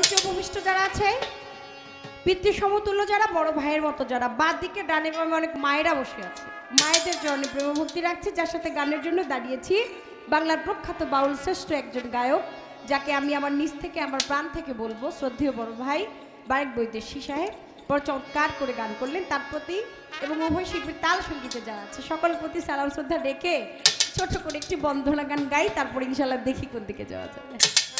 মঞ্চে উপবিষ্ট যারা আছে, পিতৃ সমতুল্য যারা, বড় ভাইয়ের মতো যারা, বাদ দিকে ডানে বামে অনেক মায়েরা বসে আছে, মায়েদের চরণে প্রেম ভক্তি রাখছি। যার সাথে গানের জন্য দাঁড়িয়েছি বাংলার প্রখ্যাত বাউল শ্রেষ্ঠ একজন গায়ক, যাকে আমি আমার নিজ থেকে আমার প্রাণ থেকে বলবো, শ্রদ্ধেয় বড় ভাই বারেক বৈদেশী সাহেব বড় চমৎকার করে গান করলেন। তার প্রতি এবং উভয় শিল্পীর তাল সঙ্গীতে যারা আছে সকলের প্রতি সালাম শ্রদ্ধা রেখে ছোট করে একটি বন্দনা গান গাই, তারপর ইনশাল্লাহ দেখি কোন দিকে যাওয়া যাবে।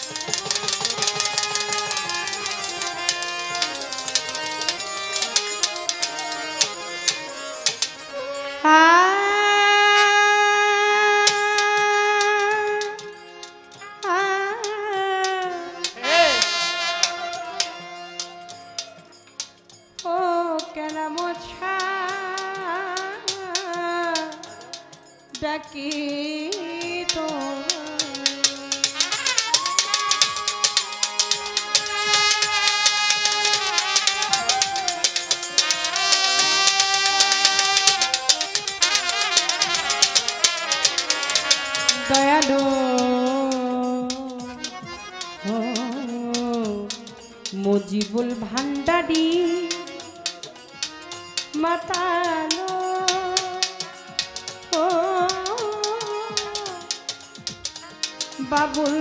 ডাকি তো দয়ালু মুজিবুল ভান্ডারি মাতালো বাবুল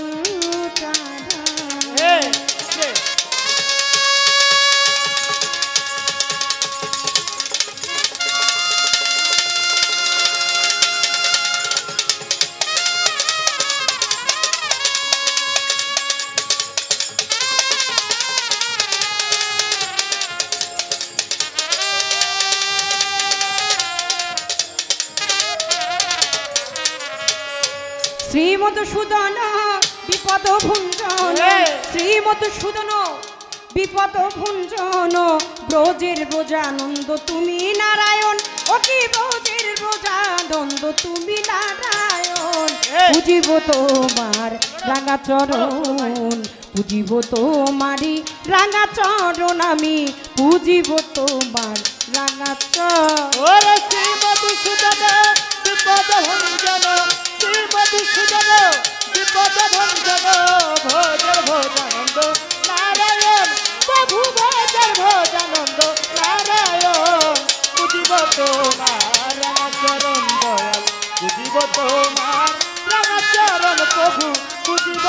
শ্রীমধুসূদন বিপদ ভুঞ্জন, শ্রীমধুসূদন বিপদ ভুঞ্জন, ব্রজের ব্রজানন্দ তুমি নারায়ণ, ও কি ব্রজের ব্রজানন্দ তুমি নারায়ণ। বুঝিব তোমার রাঙা চরণ, বুঝিব তোমারি রাঙা চরণ, আমি বুঝিব তোমার রাঙা চরণ। শ্রীমধুসূদন বিপদ ভঞ্জন, শ্রীমধুসূদন বিপদ ভঞ্জন, ভোজের ভোজানন্দ নারায়ণ, প্রভু ভোজের ভোজানন্দ নারায়ণ। বুঝিব তোমার রাঙাচরণ দয়াল, বুঝিব তোমার রাঙাচরণ প্রভু, বুঝিব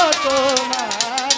তোমার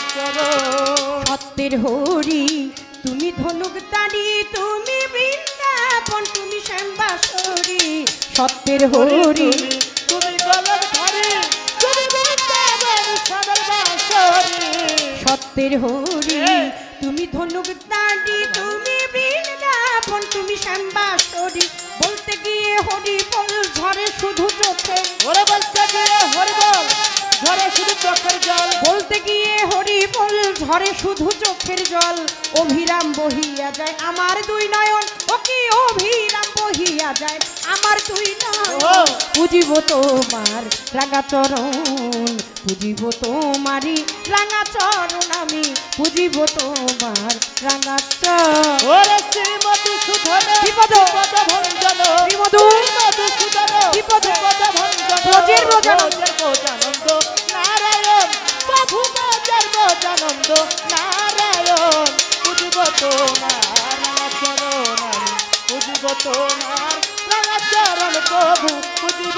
রাঙাচরণ। সত্যের হরি তুমি ধনুক দাঁড়ি, তুমি বৃন্দাবন তুমি শ্যামবাসরী। সত্যের হরি তুমি গলার ধারে, তুমি বৃন্দাবন শ্যামের বাঁশরি। সত্যের হরি তুমি ধনুক দাঁড়ি, তুমি বৃন্দাবন তুমি শ্যামবাসরী। বলতে গিয়ে হরি বল ঝরে শুধু চোখে, ওরে বলতে গিয়ে হরি বল ঝরে শুধু চোখের জল, বলতে গিয়ে হরি বল ঝরে শুধু চোখের জল। অভিরাম বহিয়া যায় আমার দুই নয়ন, ও কি অভিরাম বহিয়া যায় আমার দুই নয়ন। বুঝিব তোমার রাঙা চরণ, বুঝিব তোমারি রাঙা চরণ, আমি বুঝিব তোমার রাঙা চরণ। ওরে শ্রীমধুসূদন বিপদ ভঞ্জন, শ্রীমধুসূদন বিপদ ভঞ্জন, ব্রজের ব্রজানন্দ ভোজানন্দ নারায়ণ, প্রভু ভোজের ভোজানন্দ নারায়ণ। বুঝিব তোমার রাঙাচরণ, বুঝিব তোমার রাঙাচরণ প্রভু, বুঝিব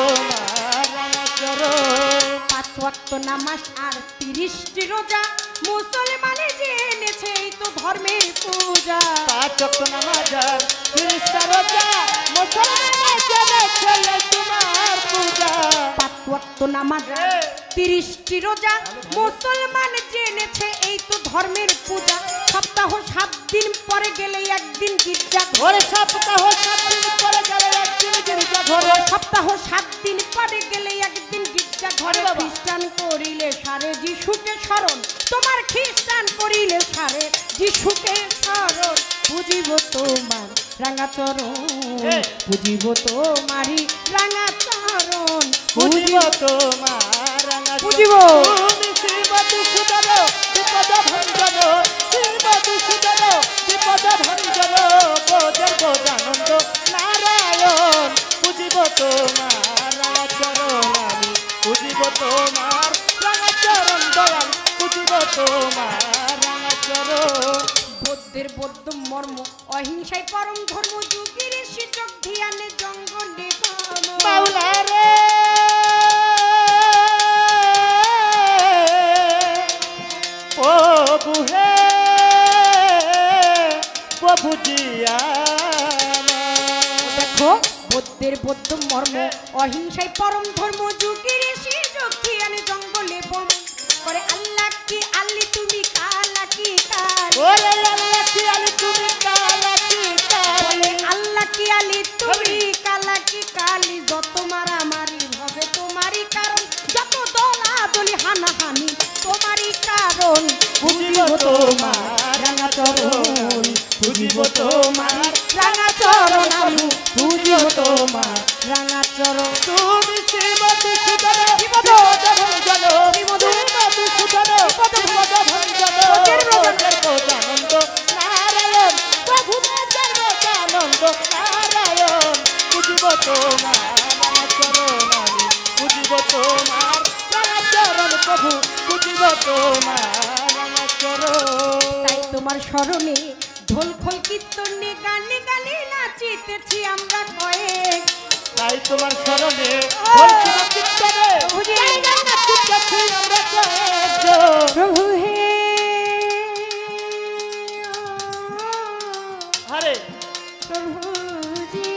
তোমার রাঙাচরণ। 5 ওয়াক্ত নামাজ আর 30টি রোজা, মুসলমানে জেনেছে এই তো ধর্মের পূজা। 5 ওয়াক্ত নামাজ আর 30টা রোজা, মুসলমানে জেনেছে এই তোমার পূজা। 5 ওয়াক্ত নামাজ আর 30টি রোজা, মুসলমান জেনেছে এই তো ধর্মের পূজা। সপ্তাহ 7 দিন পরে গেলে একদিন গির্জা ঘরে, সপ্তাহ 7 দিন পরে গেলে একদিন গির্জা ঘরে, সপ্তাহ 7 দিন পরে গেলে একদিন গির্জা ঘরে। খ্রিস্টান করিলে সারে যিশুকে স্মরণ, তোমার খ্রিস্টান করিলে সারে যিশুকে স্মরণ। বুঝিব তোমার রাঙা চরণ, বুঝিব তোমারি রাঙা চরণ, বুঝিব তোমার রাঙাচরণ। বুঝিব তুমি শ্রীমধুসূদন বিপদ ভঞ্জন, শ্রীমধুসূদন বিপদ ভঞ্জন, ভোজের ভোজানন্দ নারায়ণ। বুঝিব তোমার রাঙাচরণ, আমি বুঝিব তোমার রাঙাচরণ দয়াল, বুঝিব তোমার তোমার রাঙা চরণ। বৌদ্ধের বৌদ্ধ মর্ম, অহিংসায় পরম ধর্ম, যুগের শিজক ধ্যানে জঙ্গলে গম। মাওলা রে প্রভু হে প্রভু জিয়া। দেখো বৌদ্ধের বৌদ্ধ মর্ম, অহিংসায় পরম ধর্ম, যুগের শিজক ধ্যানে জঙ্গলে বম। করে আল্লাহ কি আল্লি তুমি কালা কি কাল, ওরে আল্লাহ কি আলি তুমি কালা কি কাল। বলে আল্লাহ কি আলি তুমি কালা কি কালি, যত মারামারি হবে তোমারই কারণ, যত দলাদলি হানাহানি তোমারই কারণ। বুঝিব তোমার রাঙা চরণ, বুঝিব তোমার রাঙা চরণ আমি বুঝিব তোমার। রাঙা চরণ। তুমি শ্রীমতী সুধন বিপদ ভঞ্জন, বিপদ শ্রীমতী সুধন বিপদ ভঞ্জন, ব্রজের ব্রজন। আনন্দ নারায়ণ প্রভু আনন্দ নারায়ণ। বুঝিব তোমার রাঙা চরণ আমি, বুঝিব তোমার রাঙা চরণ প্রভু, বুঝিব তোমার রাঙা চরণ। তাই তোমার স্মরণে ঢোল খোল কীর্তনে গানে গানে নাচিতেছি আমরা কয়েক। তাই তোমার স্মরণে ও! কীর্তনে বুঝি। নাচিতেছি আমরা কয়েকজন। প্রভু হে হরে প্রভুজি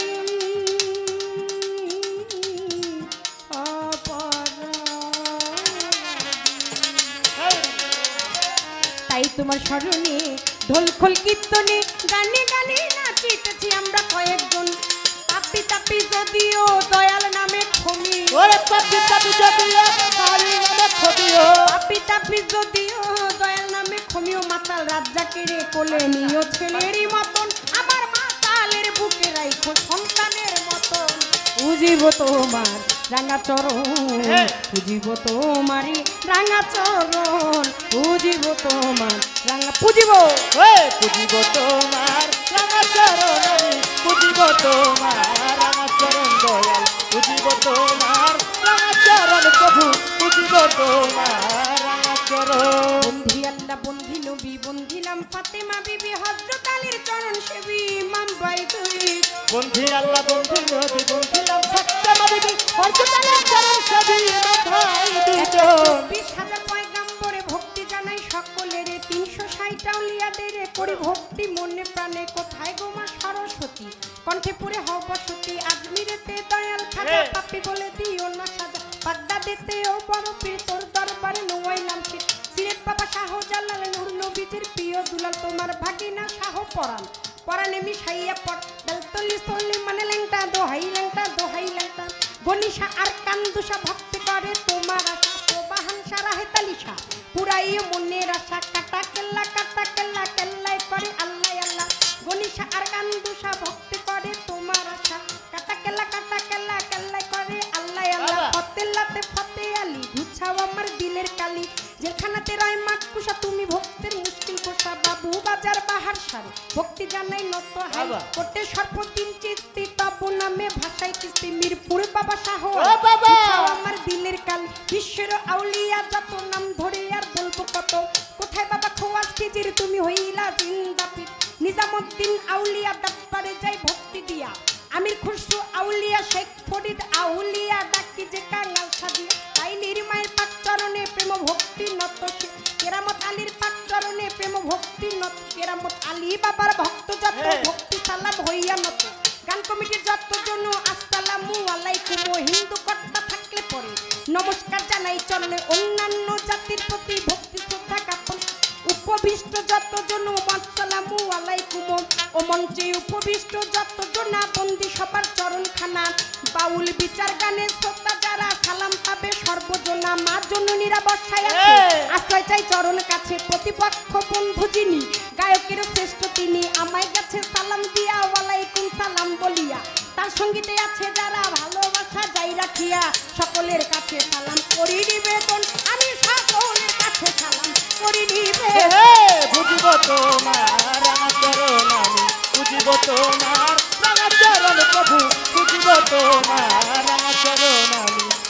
তাই তোমার স্মরণে ঢোল খোল কীর্তনে গানে গানে নাচিতেছি আমরা কয়েকজন। তাপি তাপি যদিও দয়াল নামে খমি, ওরে পাপি পাপি যদিও হরি নামে খদিও। তাপি তাপি যদিও দয়াল নামে খমিও, মাতাল রাজ্জাকে রে কোলে নিও ছেলেরই মতন, আমার মাতালের বুকে রাইখো সন্তানের মতন। বুঝিব তোমার রাঙা চরণ, বুঝিব তোমারই রাঙা চরণ, বুঝিব তোমার রাঙা পুজিব। পুজিব তোমার রাঙা চরণ আমি, পুজিব তোমার রাঙা চরণ দয়াল, পুজিব তোমার রাঙা চরণ প্রভু, পুজিব তোমার রাঙা চরণ। বন্ধি আল্লাহ বন্ধি নবী বন্ধিলাম ফাতেমা বিবি, হযরত আলীর চরণ সেবী ইমাম ভাই তুই। বন্ধি আল্লাহ বন্ধি নবী বন্ধিলাম ফাতেমা বিবি, হযরত আলীর চরণ সেবী ইমাম ভাই দুইজন। 20,000 পয়গাম্বরে ভক্তি জানাই সকলের, 360 আউলিয়াদের করি ভক্তি মনে প্রাণে। কোথায় গো মা সরস্বতী, কণ্ঠে পুরে হও বসতি, আজমিরেতে দয়াল খাজা, পাপি বলে দিও না সাজা, বাগদাদেতে ও বড় পীর তোর দরবারে নোয়াইলাম শীত। সিলেট বাবা শাহ জালাল নূর নবীজির প্রিয় দুলাল, তোমার ভাগিনা শাহ পরাণ পরাণে মিশাইয়া পড় দলতলি সলি মানে ল্যাংটা দোহাই ল্যাংটা। গনিশা আর কান্দুষা ভক্তি করে তোমার আশা, সোবাহান সারাহে তালিশা পুরাইও মনের আশা। কাটা কেল্লা কেল্লায় করে আল্লাহ আল্লাহ, গনিশা আর কান্দুষা ভক্তি করে তোমার আশা। কাটা কেল্লা কেল্লায় করে আল্লাহ আল্লাহ। ফতেল্লাতে ফতে আলী গুছাও আমার দিলের কালি, যেখানাতে রয় মাঠ কুষা তুমি ভক্তের মুশকিল কোষা। বাবু বাজার বাহার সারে ভক্তি জানাই নত হাই, কোটে সর্বদিন চিস্তি তব নামে ভাষায় কিস্তি। মিরপুর বাবা শাহ গুছাও আমার দিলের কালি, বিশ্বের আউলিয়া যত নাম ধরে আর বলবো কত। কোথায় বাবা খোয়াজ খিজির তুমি হইলা জিন্দাপীর, নিজামুদ্দিন আউলিয়া দরবারে যাই ভক্তি দিয়া। আমির খুশরু আউলিয়া শেখ ফরিদ আউলিয়া ডাকি যে কাঙ্গাল সাজিয়া। তাই নির্মায়ের পাক চরণে প্রেম ভক্তি নত, কেরামত আলীর পাক চরণে প্রেম ভক্তি নত। কেরামত আলী বাবার ভক্ত যত ভক্তি সালাম হইয়া নত। গান কমিটির যত জন আসসালামু আলাইকুম, হিন্দু কর্তা থাকলে পরে নমস্কার জানাই চরণে। অন্যান্য জাতির প্রতি ভক্তি শ্রদ্ধা জ্ঞাপন, উপবিষ্ট যত জন আসসালামু আলাইকুম। ও মঞ্চে উপবিষ্ট যত জনা বন্দি সবার চরণ খানা। বাউল বিচার গানে শ্রোতা যারা সালাম পাবে সর্বজনা। মা জননীরা বসায় আছে আশ্রয় চাই চরণ কাছে, প্রতিপক্ষ বন্ধু যিনি গায়কের শ্রেষ্ঠ তিনি। আমায় গেছে সালাম দিয়া ওয়ালাইকুম সালাম বলিয়া, তার সঙ্গীতে আছে যারা ভালোবাসা যাই রাখিয়া। সকলের কাছে সালাম করি নিবেদন, আমি সকলের কাছে সালাম করি নিবেদন। বুঝিব তোমার রাঙা চরণ আমি, বুঝিব তোমার রাঙা চরণ প্রভু, বুঝিব তোমার রাঙা চরণ আমি,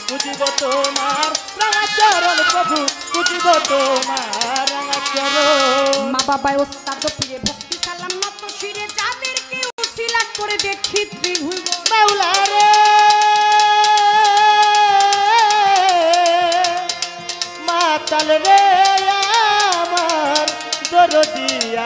বুঝিব তোমার রাঙা চরণ প্রভু বুঝিব তোমার রাঙা চরণ মা বাবায় ওস্তাদ পীরে ভক্তি সালাম না তো শিরে যাদেরকে উসিলা করে দেখি ত্রিভুজ মাওলা রে মাতাল রে আমার দরদিয়া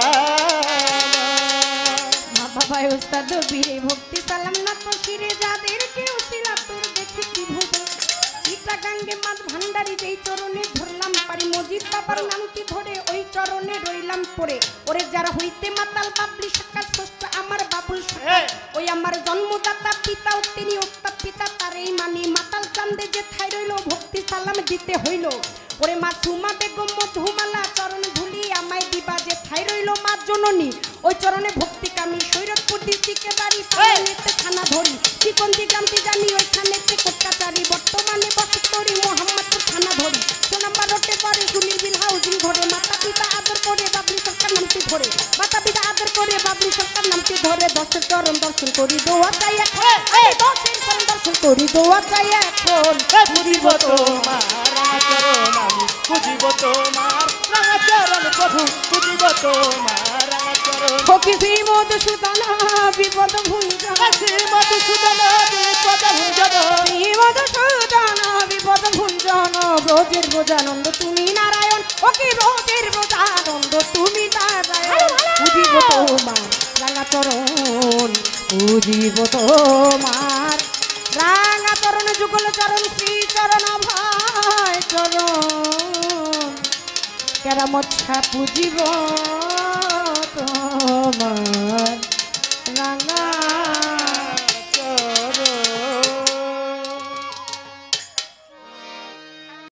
মা বাবায় ওস্তাদ পীরে ভক্তি সালাম না তো শিরে যাদেরকে উসিলা করে দেখি ত্রিভুজ ইটা গঙ্গে মাদ ভান্ডারি যেই চরণে ধরলাম পারি মজিদ বাবার নামটি ধরে ওই চরণে রইলাম পড়ে ওরে যারা হইতে মাতাল বাবলি সাক্ষাৎ ষষ্ঠ আমার বাবুল সাক্ষাৎ ওই আমার জন্মদাতা পিতা ও তিনি ওস্তাদ পিতা তার এই মানি মাতাল চান্দে যে ঠাই রইল ভক্তি সালাম দিতে হইল ওরে মা সুমা বেগম মধুমালা চরণ ধুলি আমায় দিবা যে ঠাই রইল মা জননী ওই চরণে ভক্তি কামি সৈরতপুর ডিস্ট্রিক্টে বাড়ি পালাইতে থানা ধরি চিকন্দি গ্রামটি জানি ওইখানেতে কোটকাচারি বর্তমানে বসত করি মোহাম্মদপুর থানা ধরি সোনাম্বার রোডে পরে সুনির্বিল হাউজিং ঘরে মাতা পিতা আদর করে বাবলি সরকার নামটি ধরে মাতা পিতা আদর করে বাবলি সরকার নামটি ধরে দশের চরণ দর্শন করি দোয়া চাই এখন দশের চরণ দর্শন করি দোয়া চাই এখন বুঝিব তোমার রাঙা চরণ আমি বুঝিব তোমার রাঙা চরণ প্রভু বুঝিব তোমার রাঙা চরণ ফকি শ্রী মধুসূদন বিপদ ভুঞ্জন কাশী মধুসূদন বিপদ ভঞ্জন শ্রী মধুসূদন বিপদ ভুঞ্জন ব্রজের ব্রজানন্দ তুমি নারায়ণ ওকে ব্রজের ব্রজানন্দ তুমি নারায়ণ বুঝিব তোমার রাঙা চরণ বুঝিব তোমার রাঙা চরণ যুগল চরণ শ্রী চরণ ভাই চরণ কেরামত বুঝিব তোমার